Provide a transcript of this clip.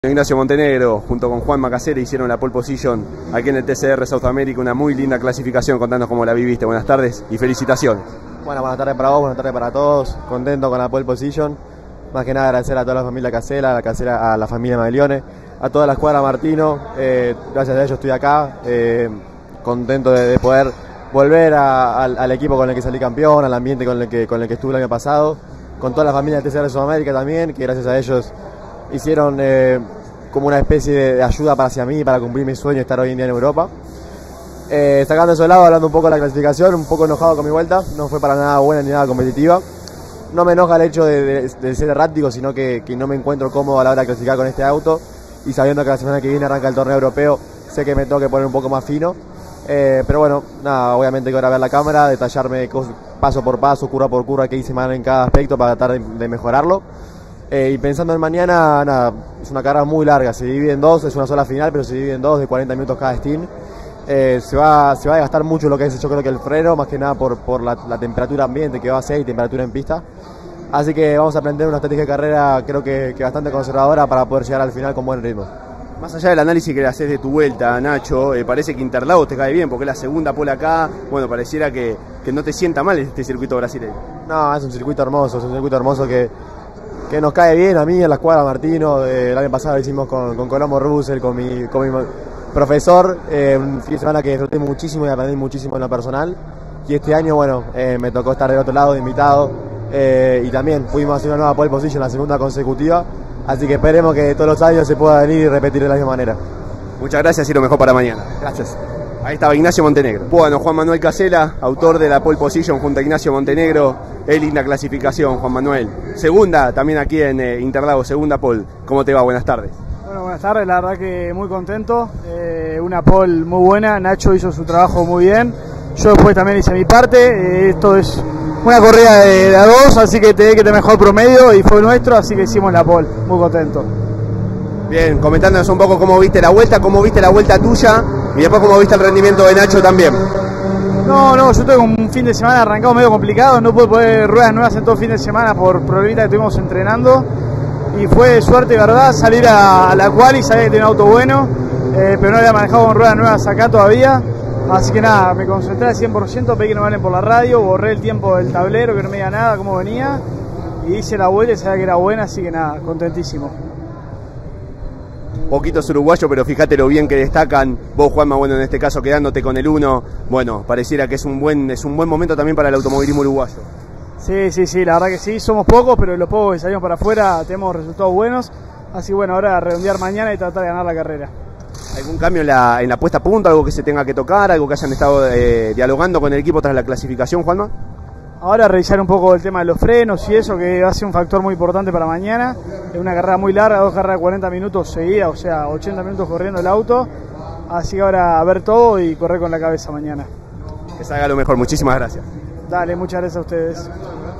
Ignacio Montenegro junto con Juan Macacera hicieron la pole position aquí en el TCR South America, una muy linda clasificación. Contanos cómo la viviste. Buenas tardes y felicitaciones. Bueno, buenas tardes para vos, buenas tardes para todos. Contento con la pole position. Más que nada agradecer a toda la familia Casela, a la familia Maglione, a toda la escuadra Martino. Gracias a ellos estoy acá, contento de poder volver al equipo con el que salí campeón, al ambiente con el que estuve el año pasado, con toda la familia del TCR South America también, que gracias a ellos hicieron como una especie de ayuda hacia mí, para cumplir mi sueño de estar hoy en día en Europa. Sacando eso de lado, hablando un poco de la clasificación, un poco enojado con mi vuelta, no fue para nada buena ni nada competitiva. No me enoja el hecho de ser errático, sino que no me encuentro cómodo a la hora de clasificar con este auto, y sabiendo que la semana que viene arranca el torneo europeo, sé que me tengo que poner un poco más fino. Pero bueno, nada, obviamente que ahora ver la cámara, detallarme paso por paso, curva por curva, qué hice mal en cada aspecto para tratar de mejorarlo. Y pensando en mañana, nada, es una carrera muy larga, se divide en dos, es una sola final, pero se divide en dos de 40 minutos cada stint. Se va a gastar mucho lo que es, yo creo que el freno, más que nada por la temperatura ambiente que va a ser y temperatura en pista. Así que vamos a aprender una estrategia de carrera, creo que bastante conservadora, para poder llegar al final con buen ritmo. Más allá del análisis que le haces de tu vuelta, Nacho, parece que Interlagos te cae bien, porque es la segunda pole acá. Bueno, pareciera que no te sienta mal este circuito brasileño. No, es un circuito hermoso que nos cae bien a mí, en la escuadra Martino. El año pasado lo hicimos con Colombo Russell, con mi profesor, un fin de semana que disfruté muchísimo y aprendí muchísimo en lo personal. Y este año, bueno, me tocó estar del otro lado de invitado, y también pudimos hacer una nueva pole position, la segunda consecutiva. Así que esperemos que todos los años se pueda venir y repetir de la misma manera. Muchas gracias y lo mejor para mañana. Gracias. Ahí estaba Ignacio Montenegro. Bueno, Juan Manuel Casela, autor de la pole position junto a Ignacio Montenegro. Es linda clasificación, Juan Manuel. Segunda también aquí en Interlagos, segunda pole. ¿Cómo te va? Buenas tardes. Bueno, buenas tardes, la verdad que muy contento. Una pole muy buena, Nacho hizo su trabajo muy bien. Yo después también hice mi parte. Esto es una corrida de a dos, así que tenés que tener mejor promedio y fue nuestro, así que hicimos la pole. Muy contento. Bien, comentándonos un poco cómo viste la vuelta tuya y después cómo viste el rendimiento de Nacho también. No, yo tuve un fin de semana arrancado medio complicado, no pude poner ruedas nuevas en todo fin de semana por problemitas que estuvimos entrenando, y fue suerte, verdad, salir a la quali, sabía que tenía un auto bueno, pero no había manejado con ruedas nuevas acá todavía, así que nada, me concentré al 100%, pedí que no me hablen por la radio, borré el tiempo del tablero, que no me diga nada, cómo venía, y hice la vuelta y sabía que era buena, así que nada, contentísimo. Poquitos uruguayos, pero fíjate lo bien que destacan. Vos, Juanma, bueno, en este caso quedándote con el 1, bueno, pareciera que es un buen momento también para el automovilismo uruguayo. Sí, la verdad que sí, somos pocos, pero los pocos que salimos para afuera tenemos resultados buenos, así que bueno, ahora redondear mañana y tratar de ganar la carrera. ¿Algún cambio en la puesta a punto, algo que se tenga que tocar, algo que hayan estado dialogando con el equipo tras la clasificación, Juanma? Ahora revisar un poco el tema de los frenos y eso, que va a ser un factor muy importante para mañana. Es una carrera muy larga, 2 carreras de 40 minutos seguidas, o sea, 80 minutos corriendo el auto. Así que ahora a ver todo y correr con la cabeza mañana. Que salga lo mejor, muchísimas gracias. Dale, muchas gracias a ustedes.